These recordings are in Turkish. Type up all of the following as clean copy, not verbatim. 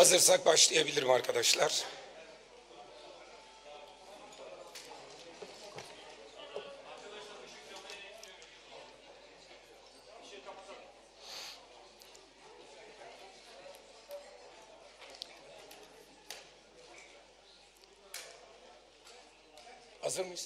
Hazırsak başlayabilirim arkadaşlar. Hazır mıyız?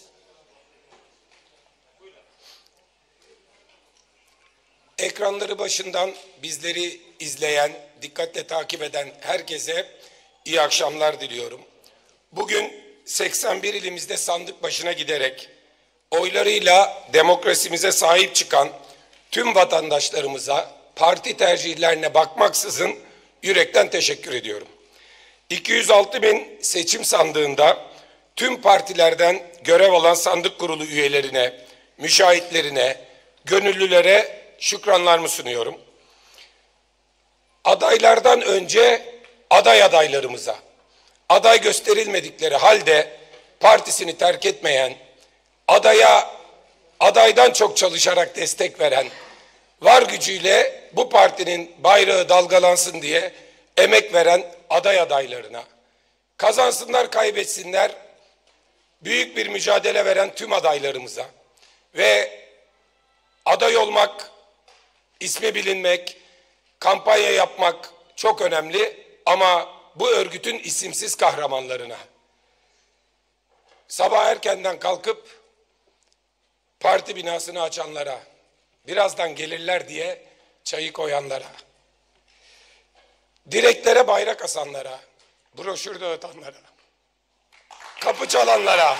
Ekranları başından bizleri izleyen, dikkatle takip eden herkese iyi akşamlar diliyorum. Bugün 81 ilimizde sandık başına giderek oylarıyla demokrasimize sahip çıkan tüm vatandaşlarımıza parti tercihlerine bakmaksızın yürekten teşekkür ediyorum. 206 bin seçim sandığında tüm partilerden görev alan sandık kurulu üyelerine, müşahitlerine, gönüllülere şükranlarımı sunuyorum. Adaylardan önce aday adaylarımıza, aday gösterilmedikleri halde partisini terk etmeyen, adaydan çok çalışarak destek veren, var gücüyle bu partinin bayrağı dalgalansın diye emek veren aday adaylarına, kazansınlar kaybetsinler büyük bir mücadele veren tüm adaylarımıza ve aday olmak, ismi bilinmek, kampanya yapmak çok önemli ama bu örgütün isimsiz kahramanlarına, sabah erkenden kalkıp parti binasını açanlara, birazdan gelirler diye çayı koyanlara, direklere bayrak asanlara, broşür dağıtanlara, kapı çalanlara,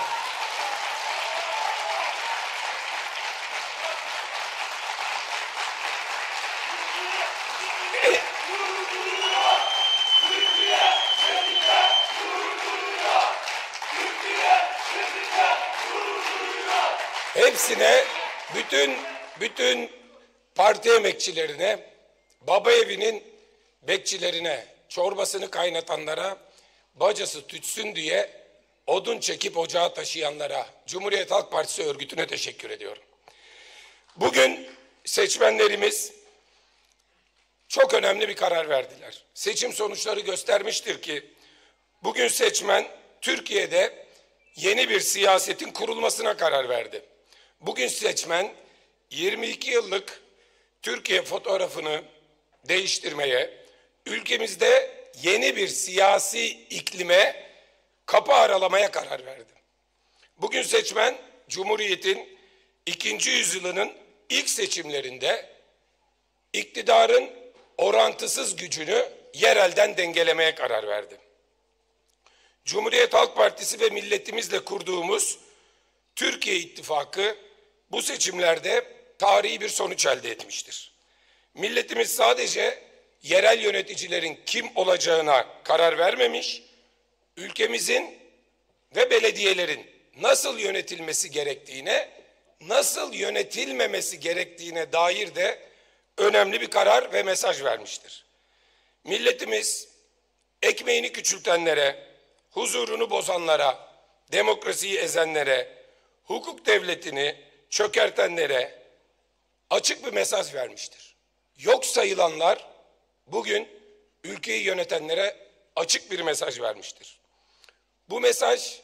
hepsine, bütün parti emekçilerine, baba evinin bekçilerine, çorbasını kaynatanlara, bacası tütsün diye odun çekip ocağa taşıyanlara, Cumhuriyet Halk Partisi örgütüne teşekkür ediyorum. Bugün seçmenlerimiz çok önemli bir karar verdiler. Seçim sonuçları göstermiştir ki bugün seçmen Türkiye'de yeni bir siyasetin kurulmasına karar verdi. Bugün seçmen 22 yıllık Türkiye fotoğrafını değiştirmeye, ülkemizde yeni bir siyasi iklime kapı aralamaya karar verdi. Bugün seçmen Cumhuriyet'in 2. yüzyılının ilk seçimlerinde iktidarın orantısız gücünü yerelden dengelemeye karar verdi. Cumhuriyet Halk Partisi ve milletimizle kurduğumuz Türkiye İttifakı bu seçimlerde tarihi bir sonuç elde etmiştir. Milletimiz sadece yerel yöneticilerin kim olacağına karar vermemiş, ülkemizin ve belediyelerin nasıl yönetilmesi gerektiğine, nasıl yönetilmemesi gerektiğine dair de önemli bir karar ve mesaj vermiştir. Milletimiz ekmeğini küçültenlere, huzurunu bozanlara, demokrasiyi ezenlere, hukuk devletini çökertenlere açık bir mesaj vermiştir. Yok sayılanlar bugün ülkeyi yönetenlere açık bir mesaj vermiştir. Bu mesaj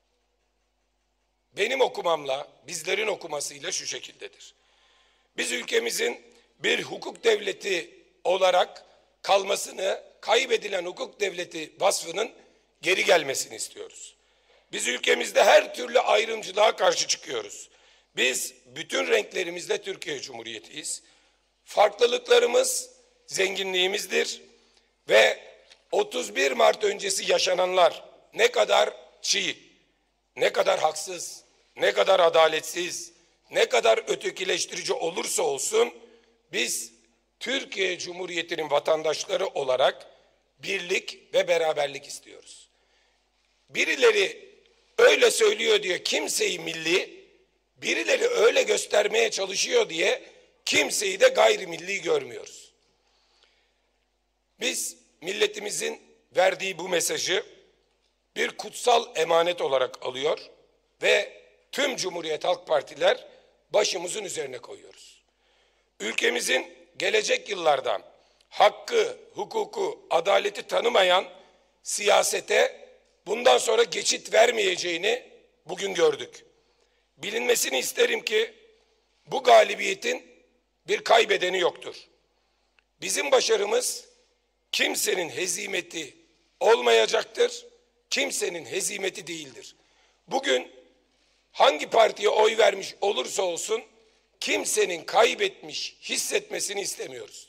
benim okumamla, bizlerin okumasıyla şu şekildedir. Biz ülkemizin bir hukuk devleti olarak kalmasını, kaybedilen hukuk devleti vasfının geri gelmesini istiyoruz. Biz ülkemizde her türlü ayrımcılığa karşı çıkıyoruz. Biz bütün renklerimizle Türkiye Cumhuriyeti'yiz. Farklılıklarımız zenginliğimizdir ve 31 Mart öncesi yaşananlar ne kadar çiğ, ne kadar haksız, ne kadar adaletsiz, ne kadar ötekileştirici olursa olsun biz Türkiye Cumhuriyeti'nin vatandaşları olarak birlik ve beraberlik istiyoruz. Birileri öyle söylüyor diye kimseyi milli, birileri öyle göstermeye çalışıyor diye kimseyi de gayrimilli görmüyoruz. Biz milletimizin verdiği bu mesajı bir kutsal emanet olarak alıyor ve tüm Cumhuriyet Halk Partiler başımızın üzerine koyuyoruz. Ülkemizin gelecek yıllarda hakkı, hukuku, adaleti tanımayan siyasete bundan sonra geçit vermeyeceğini bugün gördük. Bilinmesini isterim ki bu galibiyetin bir kaybedeni yoktur. Bizim başarımız kimsenin hezimeti olmayacaktır, kimsenin hezimeti değildir. Bugün hangi partiye oy vermiş olursa olsun kimsenin kaybetmiş hissetmesini istemiyoruz.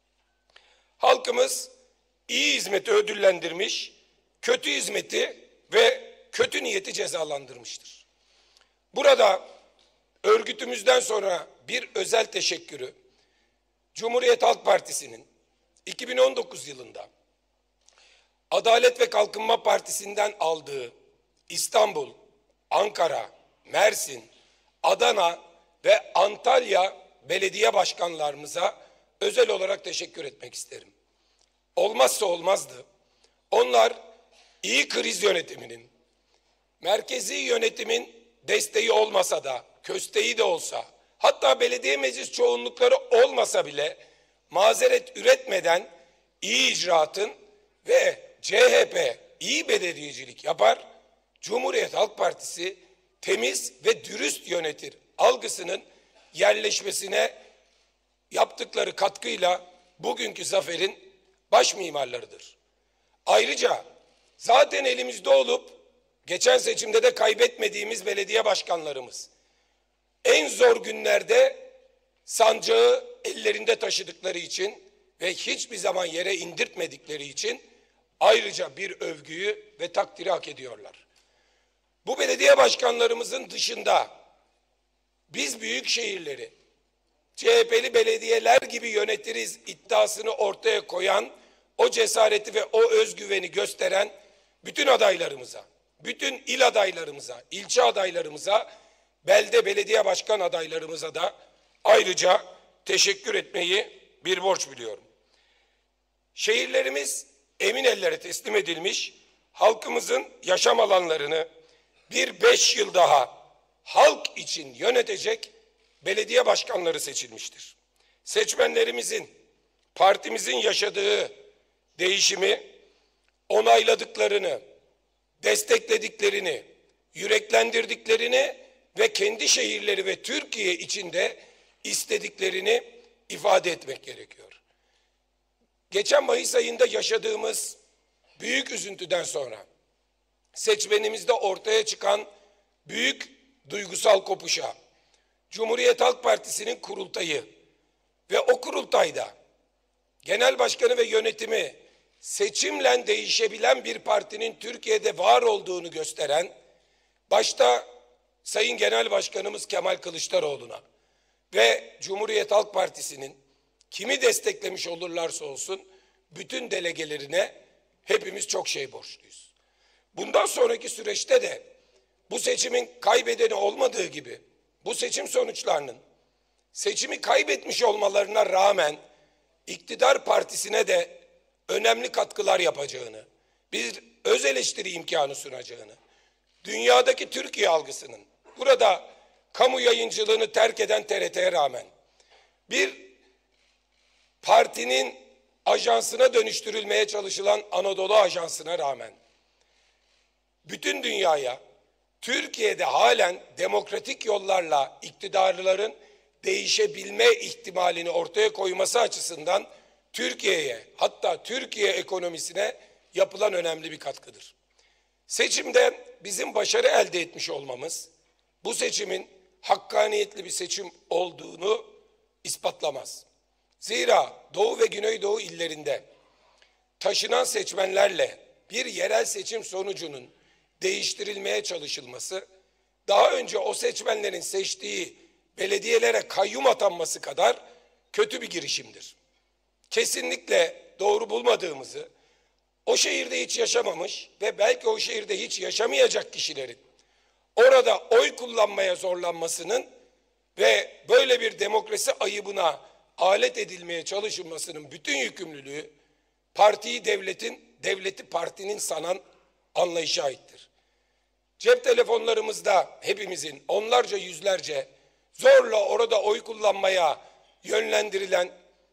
Halkımız iyi hizmeti ödüllendirmiş, kötü hizmeti ve kötü niyeti cezalandırmıştır. Burada örgütümüzden sonra bir özel teşekkürü Cumhuriyet Halk Partisi'nin 2019 yılında Adalet ve Kalkınma Partisi'nden aldığı İstanbul, Ankara, Mersin, Adana ve Antalya belediye başkanlarımıza özel olarak teşekkür etmek isterim. Olmazsa olmazdı. Onlar iyi kriz yönetiminin, merkezi yönetimin desteği olmasa da, kösteği de olsa, hatta belediye meclis çoğunlukları olmasa bile mazeret üretmeden iyi icraatın ve CHP iyi belediyecilik yapar, Cumhuriyet Halk Partisi temiz ve dürüst yönetir algısının yerleşmesine yaptıkları katkıyla bugünkü zaferin baş mimarlarıdır. Ayrıca zaten elimizde olup geçen seçimde de kaybetmediğimiz belediye başkanlarımız en zor günlerde sancağı ellerinde taşıdıkları için ve hiçbir zaman yere indirtmedikleri için ayrıca bir övgüyü ve takdiri hak ediyorlar. Bu belediye başkanlarımızın dışında biz büyük şehirleri CHP'li belediyeler gibi yönetiriz iddiasını ortaya koyan, o cesareti ve o özgüveni gösteren bütün adaylarımıza, bütün il adaylarımıza, ilçe adaylarımıza, belde belediye başkan adaylarımıza da ayrıca teşekkür etmeyi bir borç biliyorum. Şehirlerimiz emin ellere teslim edilmiş, halkımızın yaşam alanlarını bir 5 yıl daha halk için yönetecek belediye başkanları seçilmiştir. Seçmenlerimizin, partimizin yaşadığı değişimi onayladıklarını, desteklediklerini, yüreklendirdiklerini ve kendi şehirleri ve Türkiye içinde istediklerini ifade etmek gerekiyor. Geçen Mayıs ayında yaşadığımız büyük üzüntüden sonra seçmenimizde ortaya çıkan büyük duygusal kopuşa, Cumhuriyet Halk Partisi'nin kurultayı ve o kurultayda genel başkanı ve yönetimi seçimle değişebilen bir partinin Türkiye'de var olduğunu gösteren, başta Sayın Genel Başkanımız Kemal Kılıçdaroğlu'na ve Cumhuriyet Halk Partisi'nin kimi desteklemiş olurlarsa olsun bütün delegelerine hepimiz çok şey borçluyuz. Bundan sonraki süreçte de bu seçimin kaybedeni olmadığı gibi bu seçim sonuçlarının seçimi kaybetmiş olmalarına rağmen iktidar partisine de önemli katkılar yapacağını, bir öz eleştiri imkanı sunacağını, dünyadaki Türkiye algısının burada kamu yayıncılığını terk eden TRT'ye rağmen bir partinin ajansına dönüştürülmeye çalışılan Anadolu Ajansı'na rağmen bütün dünyaya Türkiye'de halen demokratik yollarla iktidarların değişebilme ihtimalini ortaya koyması açısından Türkiye'ye, hatta Türkiye ekonomisine yapılan önemli bir katkıdır. Seçimde bizim başarı elde etmiş olmamız bu seçimin hakkaniyetli bir seçim olduğunu ispatlamaz. Zira Doğu ve Güneydoğu illerinde taşınan seçmenlerle bir yerel seçim sonucunun değiştirilmeye çalışılması, daha önce o seçmenlerin seçtiği belediyelere kayyum atanması kadar kötü bir girişimdir. Kesinlikle doğru bulmadığımızı, o şehirde hiç yaşamamış ve belki o şehirde hiç yaşamayacak kişilerin orada oy kullanmaya zorlanmasının ve böyle bir demokrasi ayıbına alet edilmeye çalışılmasının bütün yükümlülüğü partiyi devleti partinin sanan anlayışa aittir. Cep telefonlarımızda hepimizin onlarca yüzlerce zorla orada oy kullanmaya yönlendirilen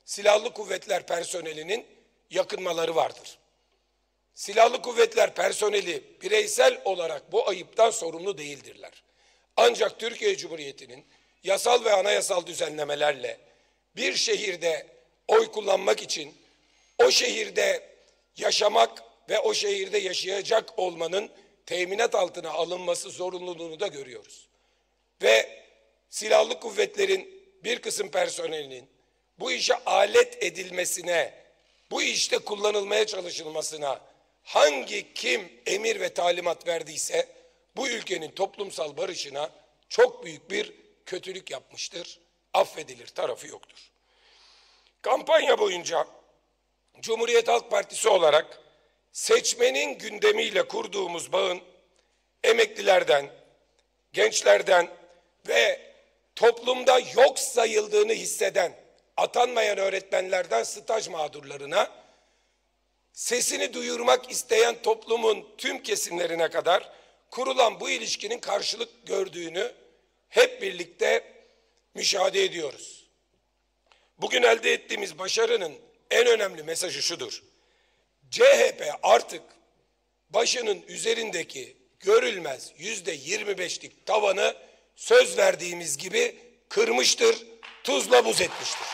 silahlı kuvvetler personelinin yakınmaları vardır. Silahlı kuvvetler personeli bireysel olarak bu ayıptan sorumlu değildirler. Ancak Türkiye Cumhuriyeti'nin yasal ve anayasal düzenlemelerle bir şehirde oy kullanmak için o şehirde yaşamak ve o şehirde yaşayacak olmanın teminat altına alınması zorunluluğunu da görüyoruz. Ve silahlı kuvvetlerin bir kısım personelinin bu işe alet edilmesine, bu işte kullanılmaya çalışılmasına hangi kim emir ve talimat verdiyse bu ülkenin toplumsal barışına çok büyük bir kötülük yapmıştır. Affedilir tarafı yoktur. Kampanya boyunca Cumhuriyet Halk Partisi olarak seçmenin gündemiyle kurduğumuz bağın emeklilerden, gençlerden ve toplumda yok sayıldığını hisseden atanmayan öğretmenlerden staj mağdurlarına, sesini duyurmak isteyen toplumun tüm kesimlerine kadar kurulan bu ilişkinin karşılık gördüğünü hep birlikte müşahede ediyoruz. Bugün elde ettiğimiz başarının en önemli mesajı şudur: CHP artık başının üzerindeki görülmez %25'lik tavanı söz verdiğimiz gibi kırmıştır, tuzla buz etmiştir.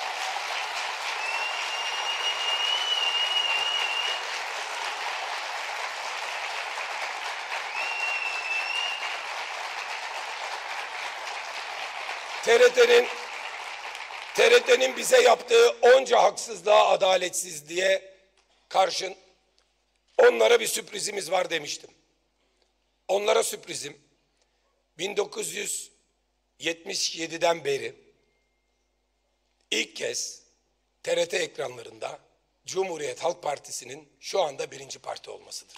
TRT'nin bize yaptığı onca haksızlığa, adaletsizliğe karşın onlara bir sürprizimiz var demiştim. Onlara sürprizim 1977'den beri ilk kez TRT ekranlarında Cumhuriyet Halk Partisi'nin şu anda birinci parti olmasıdır.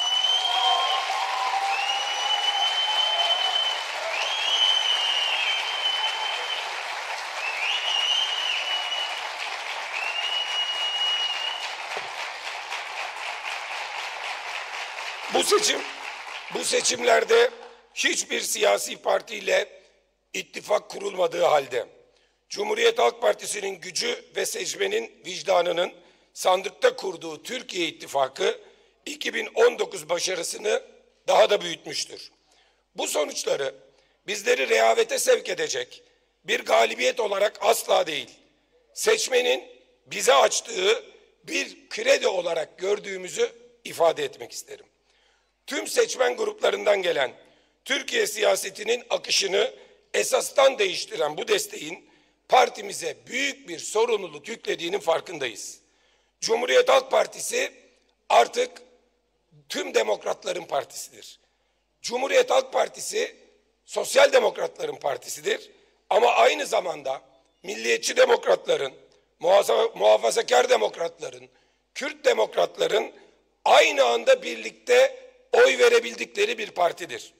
Bu seçimlerde hiçbir siyasi partiyle ittifak kurulmadığı halde Cumhuriyet Halk Partisi'nin gücü ve seçmenin vicdanının sandıkta kurduğu Türkiye İttifakı 2019 başarısını daha da büyütmüştür. Bu sonuçları bizleri rehavete sevk edecek bir galibiyet olarak asla değil, seçmenin bize açtığı bir kredi olarak gördüğümüzü ifade etmek isterim. Tüm seçmen gruplarından gelen Türkiye siyasetinin akışını esastan değiştiren bu desteğin partimize büyük bir sorumluluk yüklediğinin farkındayız. Cumhuriyet Halk Partisi artık tüm demokratların partisidir. Cumhuriyet Halk Partisi sosyal demokratların partisidir ama aynı zamanda milliyetçi demokratların, muhafazakar demokratların, Kürt demokratların aynı anda birlikte oy verebildikleri bir partidir.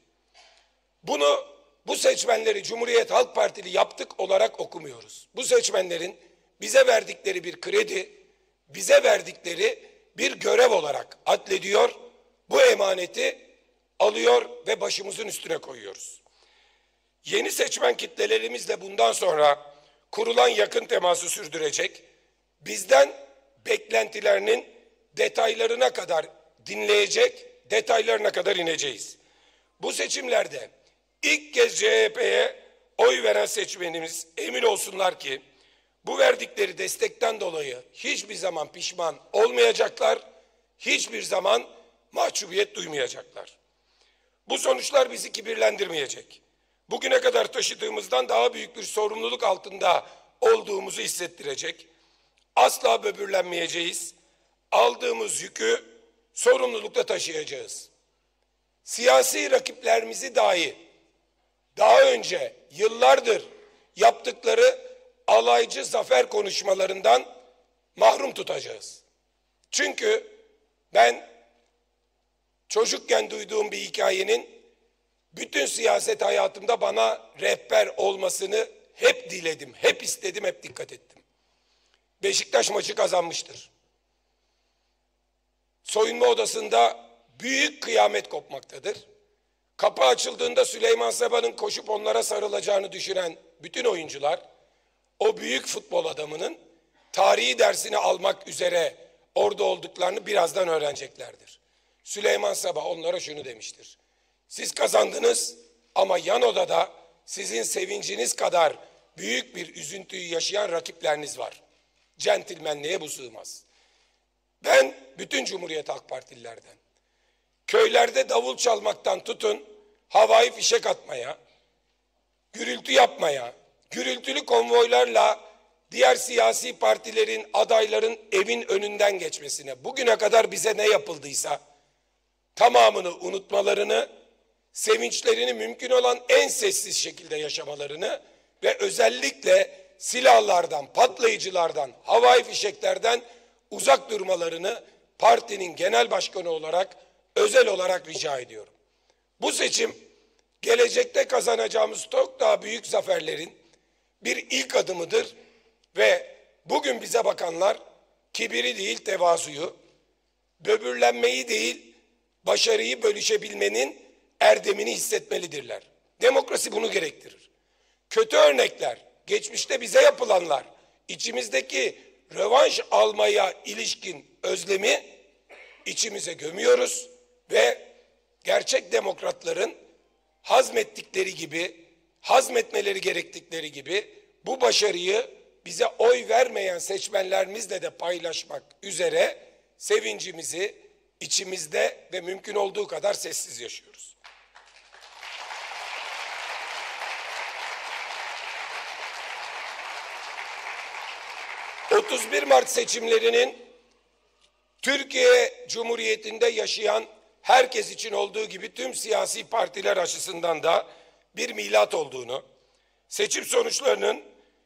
Bu seçmenleri Cumhuriyet Halk Partili yaptık olarak okumuyoruz. Bu seçmenlerin bize verdikleri bir kredi, bize verdikleri bir görev olarak addediyor, bu emaneti alıyor ve başımızın üstüne koyuyoruz. Yeni seçmen kitlelerimizle bundan sonra kurulan yakın teması sürdürecek, bizden beklentilerinin detaylarına kadar dinleyecek, detaylarına kadar ineceğiz. Bu seçimlerde ilk kez CHP'ye oy veren seçmenimiz emin olsunlar ki bu verdikleri destekten dolayı hiçbir zaman pişman olmayacaklar, hiçbir zaman mahcubiyet duymayacaklar. Bu sonuçlar bizi kibirlendirmeyecek. Bugüne kadar taşıdığımızdan daha büyük bir sorumluluk altında olduğumuzu hissettirecek. Asla böbürlenmeyeceğiz. Aldığımız yükü sorumlulukla taşıyacağız. Siyasi rakiplerimizi dahi daha önce yıllardır yaptıkları alaycı zafer konuşmalarından mahrum tutacağız. Çünkü ben çocukken duyduğum bir hikayenin bütün siyaset hayatımda bana rehber olmasını hep diledim, hep istedim, hep dikkat ettim. Beşiktaş maçı kazanmıştır. Soyunma odasında büyük kıyamet kopmaktadır. Kapı açıldığında Süleyman Seba'nın koşup onlara sarılacağını düşünen bütün oyuncular o büyük futbol adamının tarihi dersini almak üzere orada olduklarını birazdan öğreneceklerdir. Süleyman Sabah onlara şunu demiştir: siz kazandınız ama yan odada sizin sevinciniz kadar büyük bir üzüntüyü yaşayan rakipleriniz var. Centilmenliğe bu sığmaz. Ben bütün Cumhuriyet Halk Partililerden, köylerde davul çalmaktan tutun, havai fişek atmaya, gürültü yapmaya, gürültülü konvoylarla diğer siyasi partilerin, adayların evin önünden geçmesine, bugüne kadar bize ne yapıldıysa tamamını unutmalarını, sevinçlerini mümkün olan en sessiz şekilde yaşamalarını ve özellikle silahlardan, patlayıcılardan, havai fişeklerden uzak durmalarını partinin genel başkanı olarak özel olarak rica ediyorum. Bu seçim gelecekte kazanacağımız çok daha büyük zaferlerin bir ilk adımıdır ve bugün bize bakanlar kibiri değil tevazuyu, böbürlenmeyi değil başarıyı bölüşebilmenin erdemini hissetmelidirler. Demokrasi bunu gerektirir. Kötü örnekler, geçmişte bize yapılanlar, içimizdeki rövanş almaya ilişkin özlemi içimize gömüyoruz ve gerçek demokratların hazmettikleri gibi, hazmetmeleri gerektikleri gibi bu başarıyı bize oy vermeyen seçmenlerimizle de paylaşmak üzere sevincimizi içimizde ve mümkün olduğu kadar sessiz yaşıyoruz. ...31 Mart seçimlerinin Türkiye Cumhuriyeti'nde yaşayan herkes için olduğu gibi tüm siyasi partiler açısından da bir milat olduğunu, seçim sonuçlarının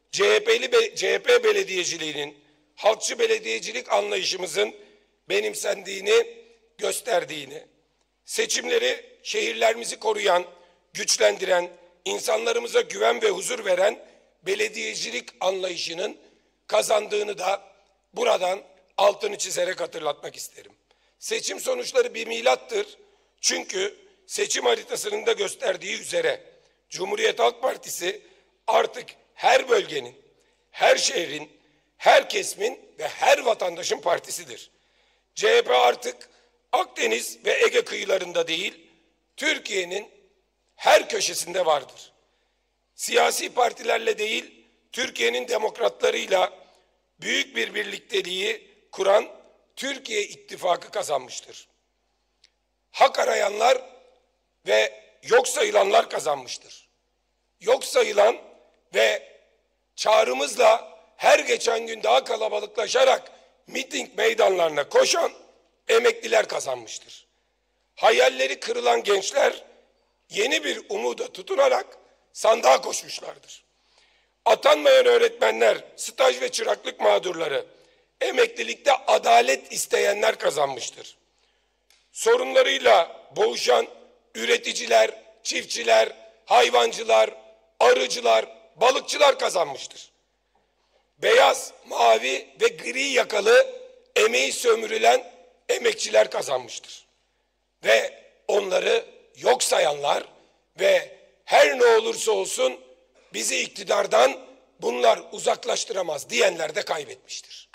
CHP belediyeciliğinin, halkçı belediyecilik anlayışımızın benimsendiğini gösterdiğini, seçimleri şehirlerimizi koruyan, güçlendiren, insanlarımıza güven ve huzur veren belediyecilik anlayışının kazandığını da buradan altını çizerek hatırlatmak isterim. Seçim sonuçları bir milattır. Çünkü seçim haritasının da gösterdiği üzere Cumhuriyet Halk Partisi artık her bölgenin, her şehrin, her kesimin ve her vatandaşın partisidir. CHP artık Akdeniz ve Ege kıyılarında değil, Türkiye'nin her köşesinde vardır. Siyasi partilerle değil, Türkiye'nin demokratlarıyla büyük bir birlikteliği kuran Türkiye İttifakı kazanmıştır. Hak arayanlar ve yok sayılanlar kazanmıştır. Yok sayılan ve çağrımızla her geçen gün daha kalabalıklaşarak miting meydanlarına koşan emekliler kazanmıştır. Hayalleri kırılan gençler yeni bir umuda tutunarak sandığa koşmuşlardır. Atanmayan öğretmenler, staj ve çıraklık mağdurları, emeklilikte adalet isteyenler kazanmıştır. Sorunlarıyla boğuşan üreticiler, çiftçiler, hayvancılar, arıcılar, balıkçılar kazanmıştır. Beyaz, mavi ve gri yakalı emeği sömürülen emekçiler kazanmıştır. Ve onları yok sayanlar ve her ne olursa olsun bizi iktidardan bunlar uzaklaştıramaz diyenler de kaybetmiştir.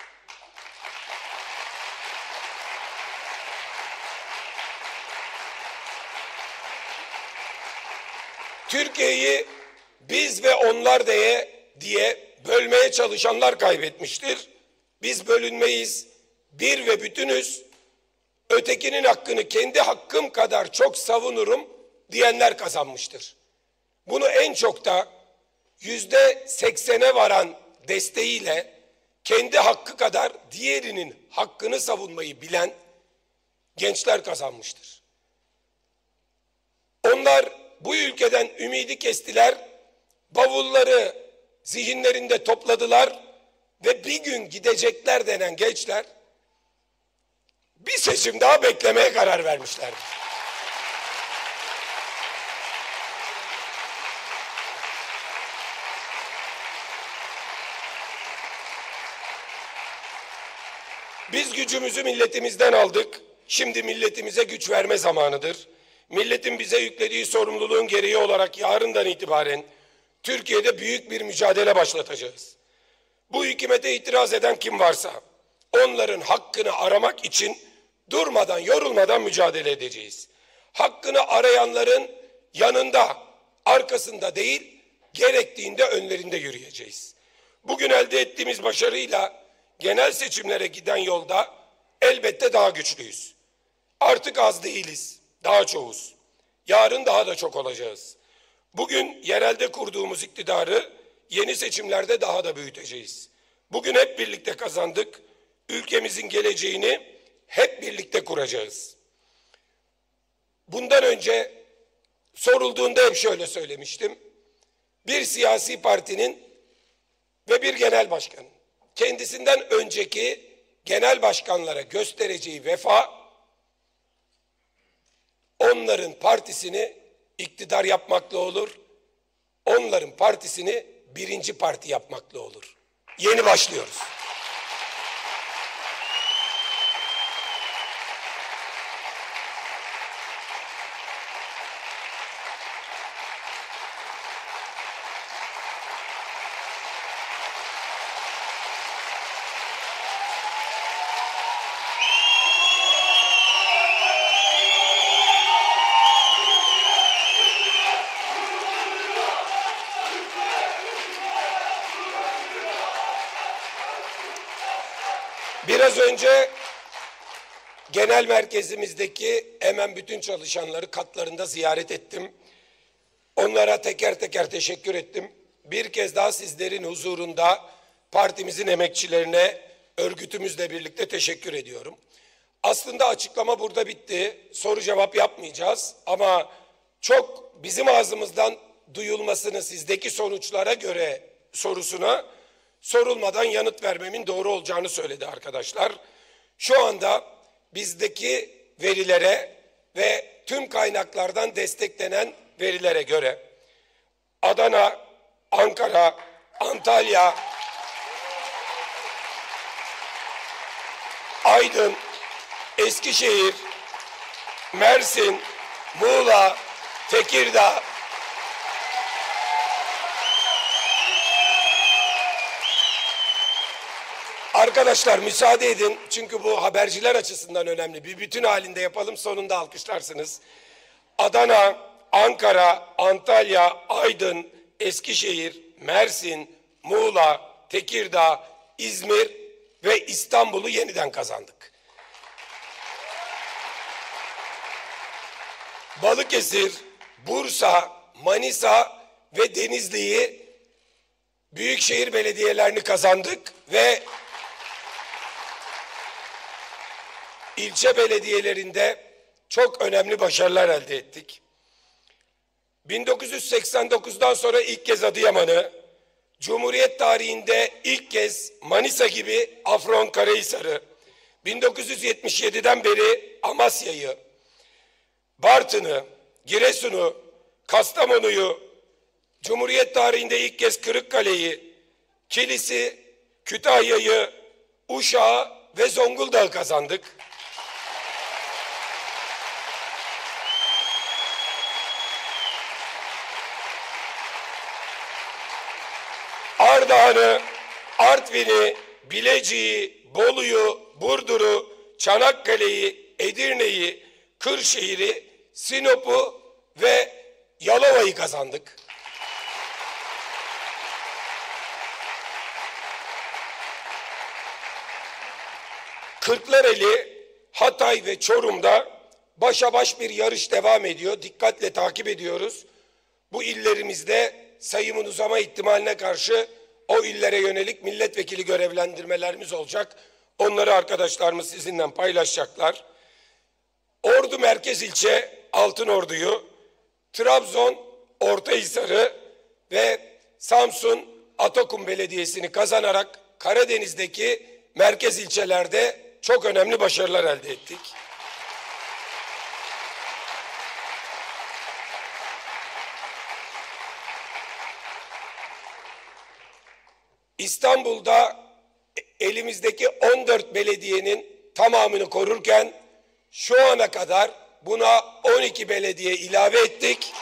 Türkiye'yi biz ve onlar diye bölmeye çalışanlar kaybetmiştir. Biz bölünmeyiz, bir ve bütünüz, ötekinin hakkını kendi hakkım kadar çok savunurum diyenler kazanmıştır. Bunu en çok da %80'e varan desteğiyle kendi hakkı kadar diğerinin hakkını savunmayı bilen gençler kazanmıştır. Onlar bu ülkeden ümidi kestiler, bavulları zihinlerinde topladılar ve bir gün gidecekler denen gençler bir seçim daha beklemeye karar vermişlerdir. Biz gücümüzü milletimizden aldık. Şimdi milletimize güç verme zamanıdır. Milletin bize yüklediği sorumluluğun gereği olarak yarından itibaren Türkiye'de büyük bir mücadele başlatacağız. Bu hükümete itiraz eden kim varsa onların hakkını aramak için durmadan, yorulmadan mücadele edeceğiz. Hakkını arayanların yanında, arkasında değil, gerektiğinde önlerinde yürüyeceğiz. Bugün elde ettiğimiz başarıyla genel seçimlere giden yolda elbette daha güçlüyüz. Artık az değiliz, daha çoğuz. Yarın daha da çok olacağız. Bugün yerelde kurduğumuz iktidarı yeni seçimlerde daha da büyüteceğiz. Bugün hep birlikte kazandık. Ülkemizin geleceğini hep birlikte kuracağız. Bundan önce sorulduğunda hep şöyle söylemiştim. Bir siyasi partinin ve bir genel başkanın kendisinden önceki genel başkanlara göstereceği vefa onların partisini iktidar yapmakla olur. Onların partisini birinci parti yapmakla olur. Yeni başlıyoruz. Biraz önce genel merkezimizdeki hemen bütün çalışanları katlarında ziyaret ettim. Onlara teker teker teşekkür ettim. Bir kez daha sizlerin huzurunda partimizin emekçilerine, örgütümüzle birlikte teşekkür ediyorum. Aslında açıklama burada bitti. Soru cevap yapmayacağız ama çok bizim ağzımızdan duyulmasını sizdeki sonuçlara göre sorusuna sorulmadan yanıt vermemin doğru olacağını söyledi arkadaşlar. Şu anda bizdeki verilere ve tüm kaynaklardan desteklenen verilere göre Adana, Ankara, Antalya, Aydın, Eskişehir, Mersin, Muğla, Tekirdağ, arkadaşlar müsaade edin çünkü bu haberciler açısından önemli. Bir bütün halinde yapalım, sonunda alkışlarsınız. Adana, Ankara, Antalya, Aydın, Eskişehir, Mersin, Muğla, Tekirdağ, İzmir ve İstanbul'u yeniden kazandık. Balıkesir, Bursa, Manisa ve Denizli'yi büyükşehir belediyelerini kazandık ve ilçe belediyelerinde çok önemli başarılar elde ettik. 1989'dan sonra ilk kez Adıyaman'ı, Cumhuriyet tarihinde ilk kez Manisa gibi Afyonkarahisar'ı, 1977'den beri Amasya'yı, Bartın'ı, Giresun'u, Kastamonu'yu, Cumhuriyet tarihinde ilk kez Kırıkkale'yi, Kilis'i, Kütahya'yı, Uşak'ı ve Zonguldak'ı kazandık. Ardahan'ı, Artvin'i, Bilecik'i, Bolu'yu, Burdur'u, Çanakkale'yi, Edirne'yi, Kırşehir'i, Sinop'u ve Yalova'yı kazandık. Kırklareli, Hatay ve Çorum'da başa baş bir yarış devam ediyor. Dikkatle takip ediyoruz. Bu illerimizde sayımın uzama ihtimaline karşı o illere yönelik milletvekili görevlendirmelerimiz olacak. Onları arkadaşlarımız sizinle paylaşacaklar. Ordu Merkez İlçe Altınordu'yu, Trabzon Ortahisar'ı ve Samsun Atakum Belediyesi'ni kazanarak Karadeniz'deki merkez ilçelerde çok önemli başarılar elde ettik. İstanbul'da elimizdeki 14 belediyenin tamamını korurken şu ana kadar buna 12 belediye ilave ettik.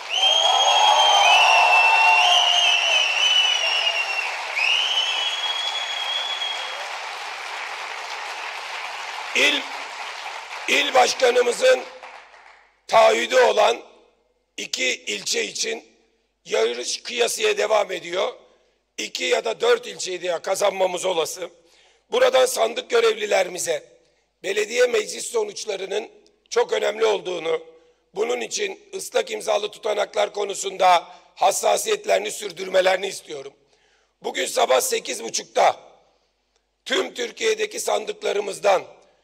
il başkanımızın taahhüdü olan 2 ilçe için yarış kıyasıya devam ediyor. 2 ya da 4 ilçeyi de kazanmamız olası. Buradan sandık görevlilerimize belediye meclis sonuçlarının çok önemli olduğunu, bunun için ıslak imzalı tutanaklar konusunda hassasiyetlerini sürdürmelerini istiyorum. Bugün sabah 8.30'da tüm Türkiye'deki sandıklarımızdan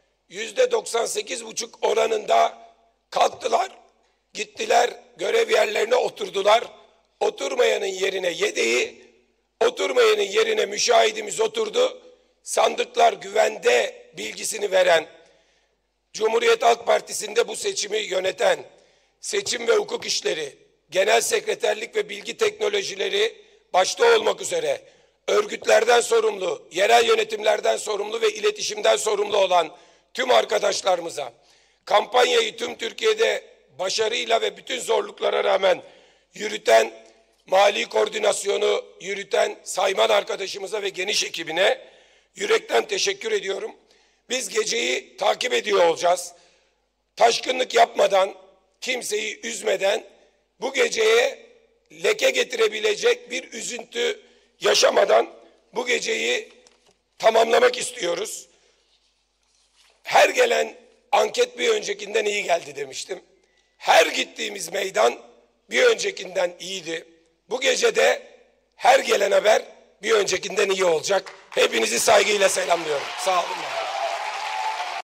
%98,5 oranında kalktılar, gittiler, görev yerlerine oturdular. Oturmayanın yerine yedeği, oturmayanın yerine müşahidimiz oturdu. Sandıklar güvende bilgisini veren, Cumhuriyet Halk Partisi'nde bu seçimi yöneten, seçim ve hukuk işleri, genel sekreterlik ve bilgi teknolojileri başta olmak üzere örgütlerden sorumlu, yerel yönetimlerden sorumlu ve iletişimden sorumlu olan tüm arkadaşlarımıza, kampanyayı tüm Türkiye'de başarıyla ve bütün zorluklara rağmen yürüten, mali koordinasyonu yürüten Sayman arkadaşımıza ve geniş ekibine yürekten teşekkür ediyorum. Biz geceyi takip ediyor olacağız. Taşkınlık yapmadan, kimseyi üzmeden, bu geceye leke getirebilecek bir üzüntü yaşamadan bu geceyi tamamlamak istiyoruz. Her gelen anket bir öncekinden iyi geldi demiştim. Her gittiğimiz meydan bir öncekinden iyiydi. Bu gece de her gelen haber bir öncekinden iyi olacak. Hepinizi saygıyla selamlıyorum. Sağ olun.